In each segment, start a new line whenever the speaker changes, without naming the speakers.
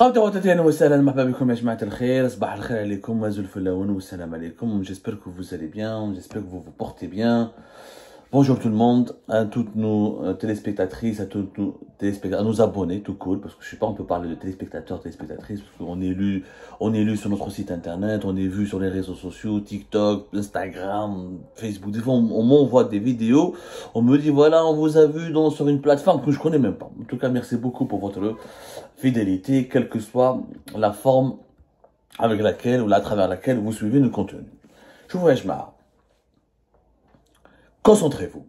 J'espère que vous allez bien, j'espère que vous vous portez bien. Bonjour tout le monde, à toutes nos téléspectatrices, à tous nos téléspectateurs, à nos abonnés, tout cool, parce que je sais pas, on peut parler de téléspectateurs, téléspectatrices, parce qu'on est lu sur notre site internet, on est vu sur les réseaux sociaux, TikTok, Instagram, Facebook. Des fois, on m'envoie des vidéos, on me dit voilà, on vous a vu sur une plateforme que je connais même pas. En tout cas, merci beaucoup pour votre fidélité, quelle que soit la forme avec laquelle ou à travers laquelle vous suivez nos contenus. Je vous laisse marre. Concentrez-vous.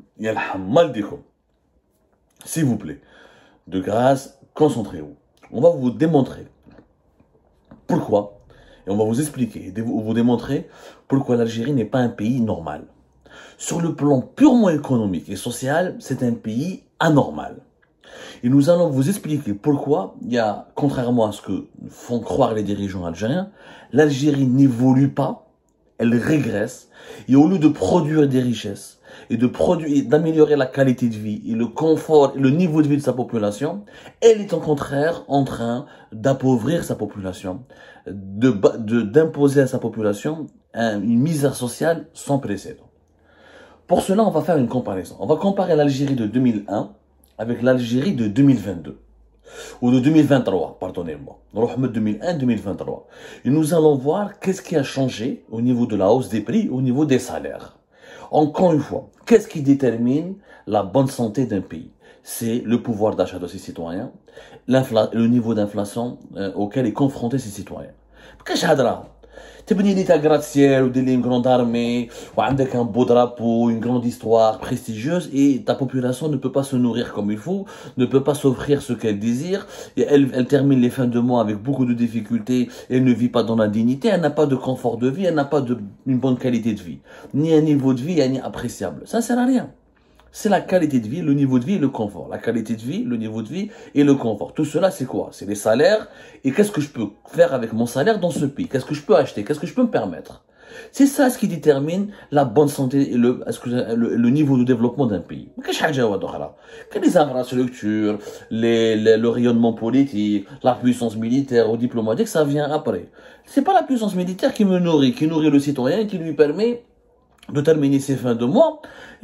S'il vous plaît. De grâce, concentrez-vous. On va vous démontrer pourquoi, et on va vous expliquer, vous démontrer pourquoi l'Algérie n'est pas un pays normal. Sur le plan purement économique et social, c'est un pays anormal. Et nous allons vous expliquer pourquoi, contrairement à ce que font croire les dirigeants algériens, l'Algérie n'évolue pas, elle régresse, et au lieu de produire des richesses, et d'améliorer la qualité de vie, et le confort, et le niveau de vie de sa population, elle est au contraire en train d'appauvrir sa population, d'imposer à sa population une misère sociale sans précédent. Pour cela, on va faire une comparaison. On va comparer l'Algérie de 2001 avec l'Algérie de 2022. Ou de 2023, pardonnez-moi. 2001-2023. Et nous allons voir qu'est-ce qui a changé au niveau de la hausse des prix, au niveau des salaires. Encore une fois, qu'est-ce qui détermine la bonne santé d'un pays? C'est le pouvoir d'achat de ses citoyens, le niveau d'inflation auquel est confronté ses citoyens. Qu'est-ce que تبني لي تاع gratte-ciel ou une grande armée ou avec un beau drapeau, une grande histoire prestigieuse et ta population ne peut pas se nourrir comme il faut, ne peut pas s'offrir ce qu'elle désire et elle termine les fins de mois avec beaucoup de difficultés, elle ne vit pas dans la dignité, elle n'a pas de confort de vie, elle n'a pas une bonne qualité de vie, ni un niveau de vie ni appréciable. Ça sert à rien. C'est la qualité de vie, le niveau de vie et le confort. La qualité de vie, le niveau de vie et le confort. Tout cela, c'est quoi? C'est les salaires. Et qu'est-ce que je peux faire avec mon salaire dans ce pays? Qu'est-ce que je peux acheter? Qu'est-ce que je peux me permettre? C'est ça ce qui détermine la bonne santé et le niveau de développement d'un pays. Qu'est-ce que les infrastructures, le rayonnement politique, la puissance militaire ou diplomatique, ça vient après. C'est pas la puissance militaire qui me nourrit, qui nourrit le citoyen, qui lui permet de terminer ses fins de mois,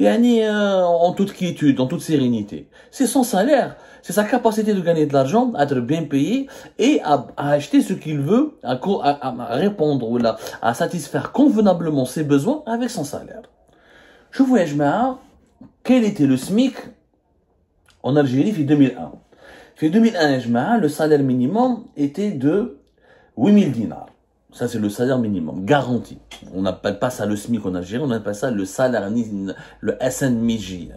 en toute quiétude, en toute sérénité. C'est son salaire, c'est sa capacité de gagner de l'argent, à être bien payé et à acheter ce qu'il veut, à répondre ou à satisfaire convenablement ses besoins avec son salaire. Je vous dis, quel était le SMIC en Algérie en 2001? En 2001, le salaire minimum était de 8000 dinars. Ça, c'est le salaire minimum, garanti. On n'appelle pas ça le SMIC en Algérie, on appelle ça le salaire, le SNMIJ,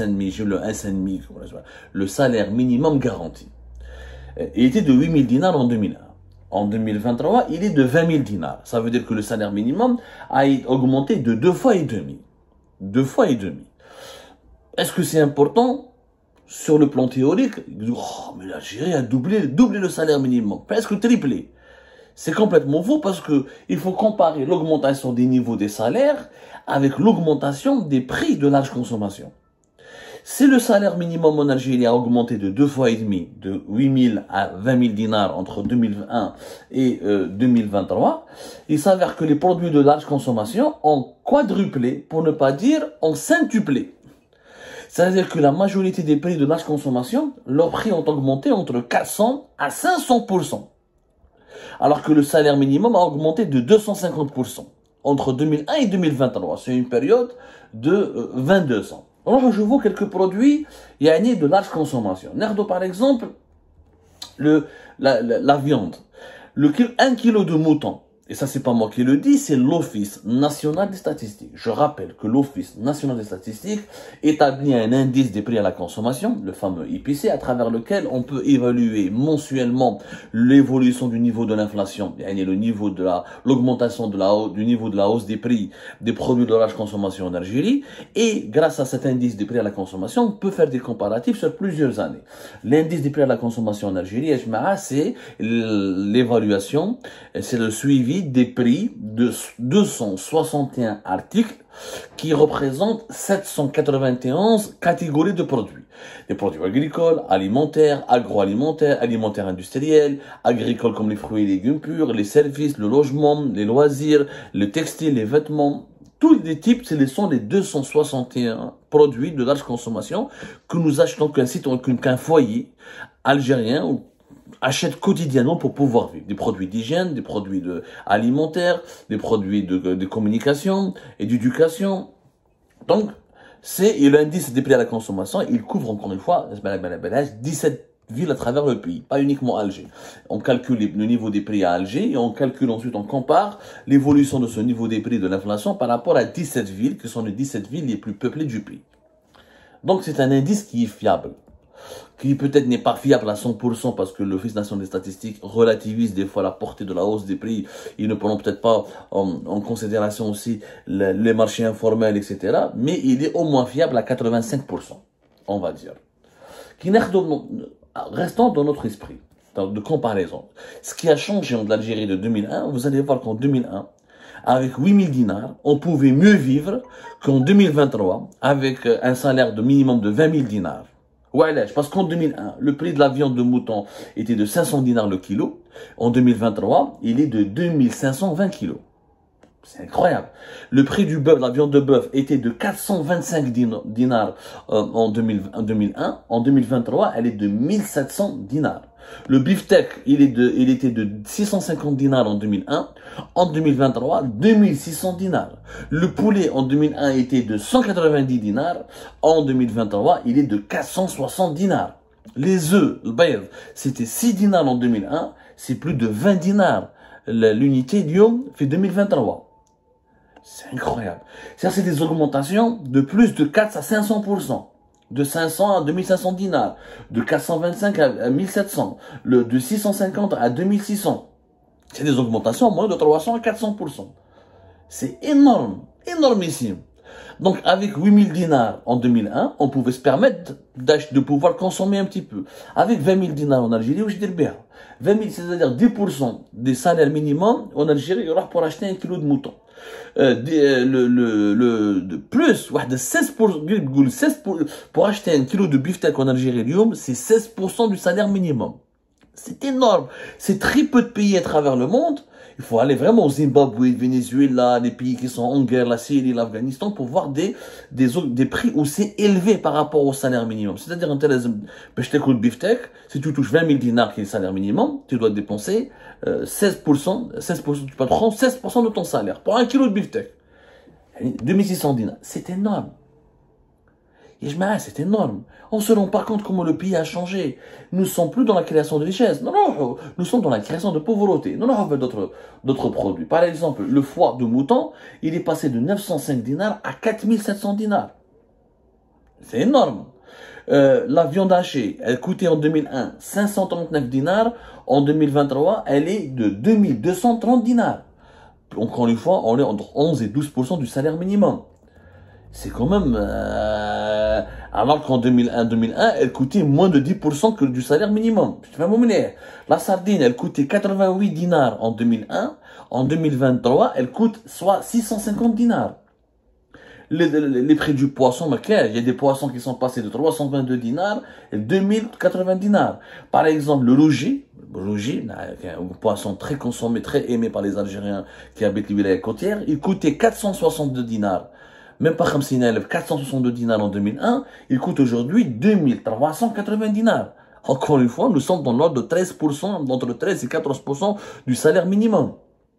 le salaire minimum garanti. Il était de 8000 dinars en 2001. En 2023, il est de 20 000 dinars. Ça veut dire que le salaire minimum a augmenté de 2 fois et demi. 2 fois et demi. Est-ce que c'est important? Sur le plan théorique, oh, mais l'Algérie a doublé le salaire minimum, presque triplé. C'est complètement faux parce que il faut comparer l'augmentation des niveaux des salaires avec l'augmentation des prix de large consommation. Si le salaire minimum en Algérie a augmenté de 2 fois et demi, de 8 000 à 20 000 dinars entre 2001 et 2023, il s'avère que les produits de large consommation ont quadruplé, pour ne pas dire ont centuplé. C'est-à-dire que la majorité des prix de large consommation, leurs prix ont augmenté entre 400 à 500%. Alors que le salaire minimum a augmenté de 250% entre 2001 et 2023. C'est une période de 22 ans. Alors je vois quelques produits de large consommation. Par exemple, la viande. 1 kg de mouton. Et ça, c'est pas moi qui le dis, c'est l'Office national des statistiques. Je rappelle que l'Office national des statistiques établit un indice des prix à la consommation, le fameux IPC, à travers lequel on peut évaluer mensuellement l'évolution du niveau de l'inflation, le niveau de l'augmentation du niveau de la hausse des prix des produits de large consommation en Algérie. Et grâce à cet indice des prix à la consommation, on peut faire des comparatifs sur plusieurs années. L'indice des prix à la consommation en Algérie, c'est l'évaluation, c'est le suivi pays des prix de 261 articles qui représentent 791 catégories de produits. Des produits agricoles, alimentaires, agroalimentaires, alimentaires industriels, agricoles comme les fruits et légumes purs, les services, le logement, les loisirs, le textile, les vêtements. Tous les types, ce sont les 261 produits de large consommation que nous achetons qu'un foyer algérien achète quotidiennement pour pouvoir vivre. Des produits d'hygiène, des produits alimentaires, des produits de communication et d'éducation. Donc, et l'indice des prix à la consommation, il couvre encore une fois 17 villes à travers le pays, pas uniquement Alger. On calcule le niveau des prix à Alger et on calcule ensuite, on compare l'évolution de ce niveau des prix de l'inflation par rapport à 17 villes, qui sont les 17 villes les plus peuplées du pays. Donc c'est un indice qui est fiable, qui peut-être n'est pas fiable à 100% parce que l'Office national des statistiques relativise des fois la portée de la hausse des prix. Ils ne prennent peut-être pas en considération aussi les marchés informels, etc. Mais il est au moins fiable à 85%, on va dire. Restons dans notre esprit de comparaison. Ce qui a changé en Algérie de 2001, vous allez voir qu'en 2001, avec 8000 dinars, on pouvait mieux vivre qu'en 2023 avec un salaire de minimum de 20 000 dinars. Ouais, parce qu'en 2001, le prix de la viande de mouton était de 500 dinars le kilo. En 2023, il est de 2520 kilos. C'est incroyable. Le prix du bœuf, la viande de bœuf, était de 425 dinars en 2001. En 2023, elle est de 1700 dinars. Le beefsteak, il était de 650 dinars en 2001. En 2023, 2600 dinars. Le poulet en 2001 était de 190 dinars. En 2023, il est de 460 dinars. Les œufs, le bayr, c'était 6 dinars en 2001. C'est plus de 20 dinars. L'unité Lyon fait 2023. C'est incroyable. C'est des augmentations de plus de 4 à 500%. De 500 à 2500 dinars. De 425 à 1700. De 650 à 2600. C'est des augmentations moins de 300 à 400%. C'est énorme. Énormissime. Donc, avec 8000 dinars en 2001, on pouvait se permettre de pouvoir consommer un petit peu. Avec 20 000 dinars en Algérie, je dis bien. 20 000, c'est-à-dire 10% des salaires minimums en Algérie, il y aura pour acheter un kilo de mouton. Plus, 16 pour acheter un kilo de beefsteak en Algérie, c'est 16% du salaire minimum. C'est énorme. C'est très peu de pays à travers le monde. Il faut aller vraiment au Zimbabwe, le Venezuela, les pays qui sont en guerre, la Syrie, l'Afghanistan, pour voir des prix aussi élevés par rapport au salaire minimum. C'est-à-dire, je t'écoute le beefsteak, si tu touches 20 000 dinars qui est le salaire minimum, tu dois dépenser 16% du patron, 16% de ton salaire pour un kilo de beefsteak. 2600 dinars. C'est énorme. C'est énorme. On se rend pas compte comment le pays a changé. Nous ne sommes plus dans la création de richesse. Non, nous sommes dans la création de pauvreté. Non, on veut d'autres produits. Par exemple, le foie de mouton, il est passé de 905 dinars à 4700 dinars. C'est énorme. La viande hachée, elle coûtait en 2001 539 dinars. En 2023, elle est de 2230 dinars. Encore une fois, on est entre 11 et 12% du salaire minimum. C'est quand même... alors qu'en 2001, elle coûtait moins de 10% que du salaire minimum. La sardine, elle coûtait 88 dinars en 2001. En 2023, elle coûte soit 650 dinars. Les prix du poisson, il y a des poissons qui sont passés de 322 dinars et 2080 dinars. Par exemple, le rougi, un poisson très consommé, très aimé par les Algériens qui habitent les villages côtières, il coûtait 462 dinars. Même pas 462 dinars en 2001, il coûte aujourd'hui 2380 dinars. Encore une fois, nous sommes dans l'ordre de 13%, entre 13 et 14% du salaire minimum.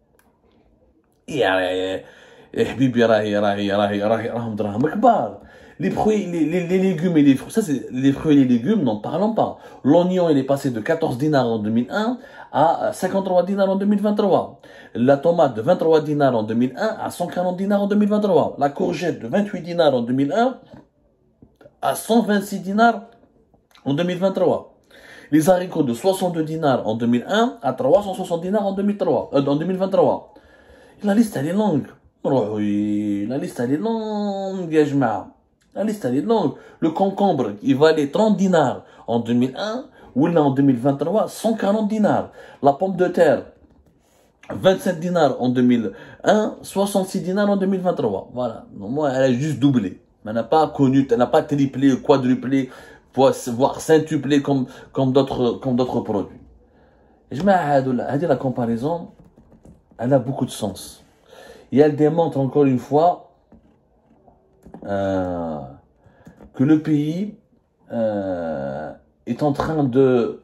Les fruits, les légumes et les fruits, ça c'est les fruits et les légumes, n'en parlons pas. L'oignon, il est passé de 14 dinars en 2001 à 53 dinars en 2023. La tomate de 23 dinars en 2001 à 140 dinars en 2023. La courgette de 28 dinars en 2001 à 126 dinars en 2023. Les haricots de 62 dinars en 2001 à 360 dinars en 2023. La liste, elle est longue. La liste, elle est longue, ya jma'a. La liste, elle est longue. Le concombre, il valait 30 dinars en 2001, ou là en 2023, 140 dinars. La pomme de terre, 27 dinars en 2001, 66 dinars en 2023. Voilà. Donc, moi, elle a juste doublé. Elle n'a pas connu, elle n'a pas triplé, quadruplé, voire centuplé comme d'autres produits. Et je mets la comparaison, elle a beaucoup de sens. Et elle démontre encore une fois que le pays est en train de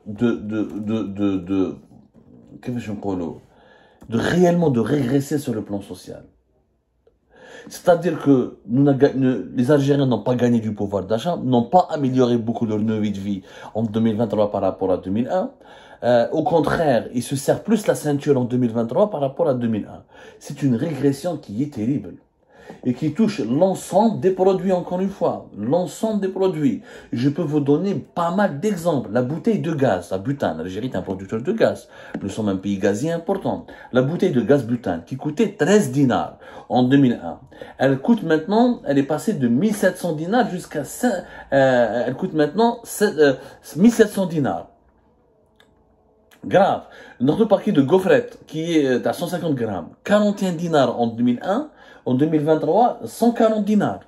réellement de régresser sur le plan social. C'est-à-dire que les Algériens n'ont pas gagné du pouvoir d'achat, n'ont pas amélioré beaucoup leur niveau de vie en 2023 par rapport à 2001. Au contraire, ils se serrent plus la ceinture en 2023 par rapport à 2001. C'est une régression qui est terrible et qui touche l'ensemble des produits, encore une fois, l'ensemble des produits. Je peux vous donner pas mal d'exemples. La bouteille de gaz, la butane, l'Algérie est un producteur de gaz. Nous sommes un pays gazier important. La bouteille de gaz butane qui coûtait 13 dinars en 2001. Elle coûte maintenant, elle est passée de 1700 dinars jusqu'à, elle coûte maintenant 1700 dinars. Grave. Notre paquet de gaufrettes qui est à 150 grammes, 41 dinars en 2001, en 2023, 140 dinars.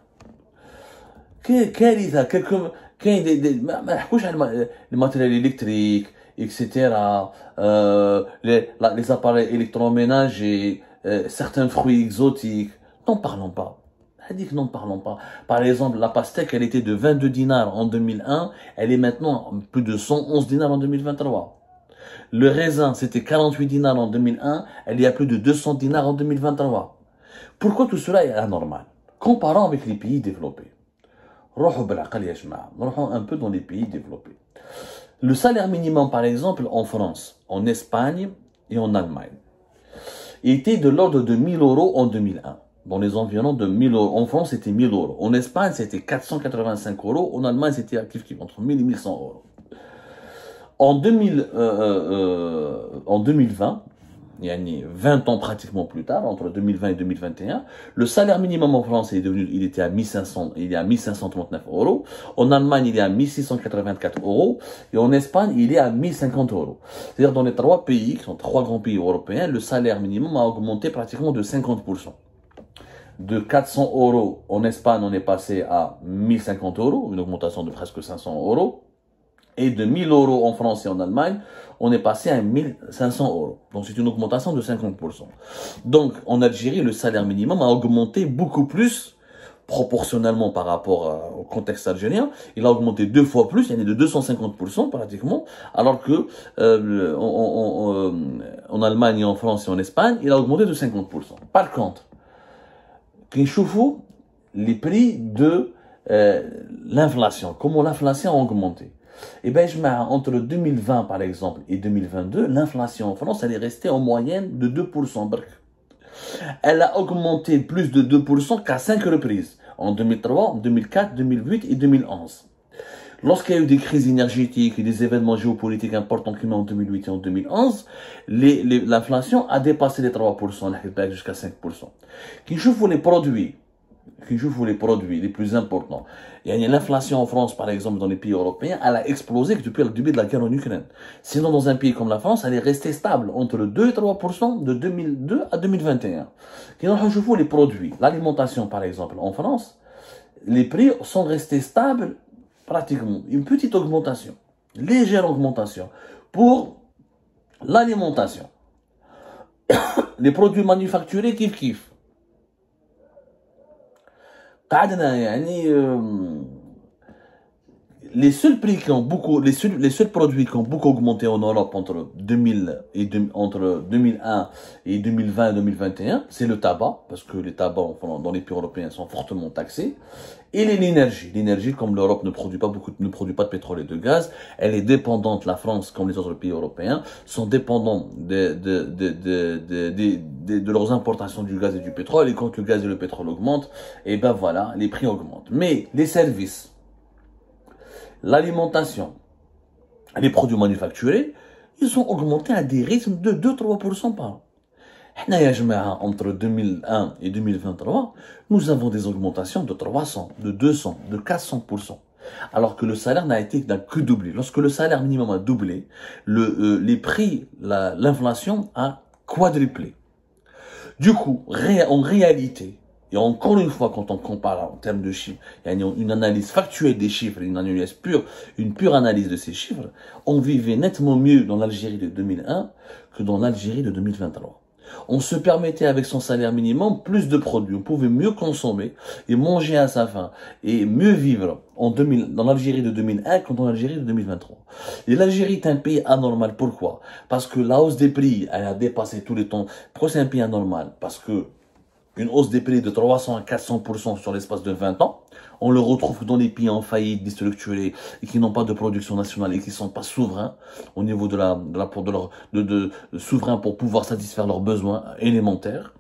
كارثة. كاين ما نحكوش على الماتيريال électrique, etc. Les appareils électroménagers, certains fruits exotiques. N'en parlons pas. N'en parlons pas. Par exemple, la pastèque, elle était de 22 dinars en 2001, elle est maintenant plus de 111 dinars en 2023. Le raisin, c'était 48 dinars en 2001, elle est à plus de 200 dinars en 2023. Pourquoi tout cela est anormal? Comparons avec les pays développés. Rohons un peu dans les pays développés. Le salaire minimum, par exemple, en France, en Espagne et en Allemagne, était de l'ordre de 1000 euros en 2001. Dans les environs de 1000 euros. En France, c'était 1000 euros. En Espagne, c'était 485 euros. En Allemagne, c'était entre 1000 et 1100 euros. En 2020, il y a 20 ans pratiquement plus tard, entre 2020 et 2021, le salaire minimum en France il était à 1500, il est à 1539 euros. En Allemagne, il est à 1684 euros. Et en Espagne, il est à 1050 euros. C'est-à-dire, dans les trois pays, qui sont trois grands pays européens, le salaire minimum a augmenté pratiquement de 50%. De 400 euros en Espagne, on est passé à 1050 euros, une augmentation de presque 500 euros. Et de 1000 euros en France et en Allemagne, on est passé à 1500 euros. Donc c'est une augmentation de 50%. Donc en Algérie, le salaire minimum a augmenté beaucoup plus, proportionnellement par rapport au contexte algérien. Il a augmenté 2 fois plus, il y en a de 250% pratiquement, alors que en Allemagne, en France et en Espagne, il a augmenté de 50%. Par contre, les prix de l'inflation, comment l'inflation a augmenté. Et bien, entre 2020 par exemple et 2022, l'inflation en France, elle est restée en moyenne de 2%. Elle a augmenté plus de 2% qu'à 5 reprises, en 2003, 2004, 2008 et 2011. Lorsqu'il y a eu des crises énergétiques et des événements géopolitiques importants comme en 2008 et en 2011, l'inflation a dépassé les 3%, jusqu'à 5%. Qui joue les produits les plus importants. Il y a l'inflation en France, par exemple, dans les pays européens, elle a explosé depuis le début de la guerre en Ukraine. Sinon, dans un pays comme la France, elle est restée stable entre 2 et 3% de 2002 à 2021. Qui joue les produits. L'alimentation, par exemple, en France, les prix sont restés stables pratiquement. Une petite augmentation, légère augmentation pour l'alimentation. Les produits manufacturés, kiff. Les seuls prix qui ont beaucoup, les seuls produits qui ont beaucoup augmenté en Europe entre 2001 et 2020 et 2021, c'est le tabac, parce que les tabacs dans les pays européens sont fortement taxés, et l'énergie. L'énergie, comme l'Europe ne produit pas de pétrole et de gaz, elle est dépendante, la France, comme les autres pays européens, sont dépendants de leurs importations du gaz et du pétrole, et quand le gaz et le pétrole augmentent, et ben voilà, les prix augmentent. Mais les services, l'alimentation, les produits manufacturés, ils ont augmenté à des rythmes de 2-3% par an. Entre 2001 et 2023, nous avons des augmentations de 300, de 200, de 400%. Alors que le salaire n'a que doublé. Lorsque le salaire minimum a doublé, les prix, l'inflation a quadruplé. Du coup, en réalité, et encore une fois, quand on compare en termes de chiffres, il y a une analyse factuelle des chiffres, une pure analyse de ces chiffres, on vivait nettement mieux dans l'Algérie de 2001 que dans l'Algérie de 2023. On se permettait avec son salaire minimum plus de produits, on pouvait mieux consommer et manger à sa faim et mieux vivre dans l'Algérie de 2001 que dans l'Algérie de 2023. Et l'Algérie est un pays anormal, pourquoi? Parce que la hausse des prix, elle a dépassé tous les temps. Pourquoi c'est un pays anormal? Parce que une hausse des prix de 300 à 400% sur l'espace de 20 ans. On le retrouve dans les pays en faillite, déstructurés, et qui n'ont pas de production nationale et qui ne sont pas souverains au niveau souverains pour pouvoir satisfaire leurs besoins élémentaires.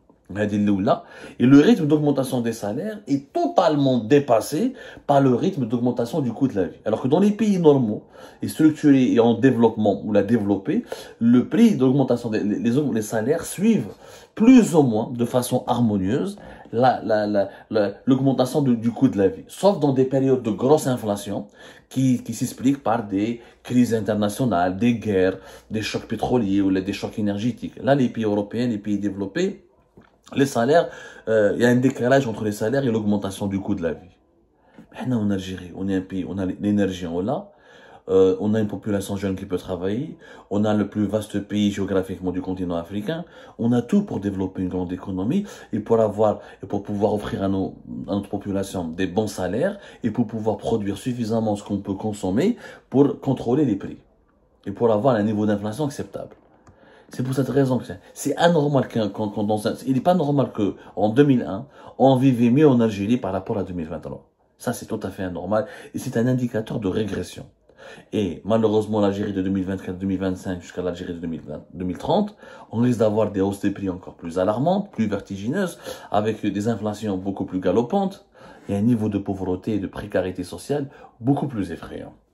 Et le rythme d'augmentation des salaires est totalement dépassé par le rythme d'augmentation du coût de la vie. Alors que dans les pays normaux et structurés et en développement ou la développés, le prix d'augmentation les salaires suivent plus ou moins de façon harmonieuse l'augmentation du coût de la vie. Sauf dans des périodes de grosse inflation qui s'expliquent par des crises internationales, des guerres, des chocs pétroliers ou des chocs énergétiques. Là, les pays européens, les pays développés, les salaires, il y a un décalage entre les salaires et l'augmentation du coût de la vie. Maintenant, en Algérie, on est un pays, on a l'énergie, on a une population jeune qui peut travailler, on a le plus vaste pays géographiquement du continent africain, on a tout pour développer une grande économie et pour pouvoir offrir à notre population des bons salaires et pour pouvoir produire suffisamment ce qu'on peut consommer pour contrôler les prix et pour avoir un niveau d'inflation acceptable. C'est pour cette raison que c'est anormal il n'est pas normal que en 2001, on vivait mieux en Algérie par rapport à 2023. Ça, c'est tout à fait anormal et c'est un indicateur de régression. Et malheureusement, l'Algérie de 2024-2025 jusqu'à l'Algérie de 2030, on risque d'avoir des hausses des prix encore plus alarmantes, plus vertigineuses, avec des inflations beaucoup plus galopantes et un niveau de pauvreté et de précarité sociale beaucoup plus effrayant.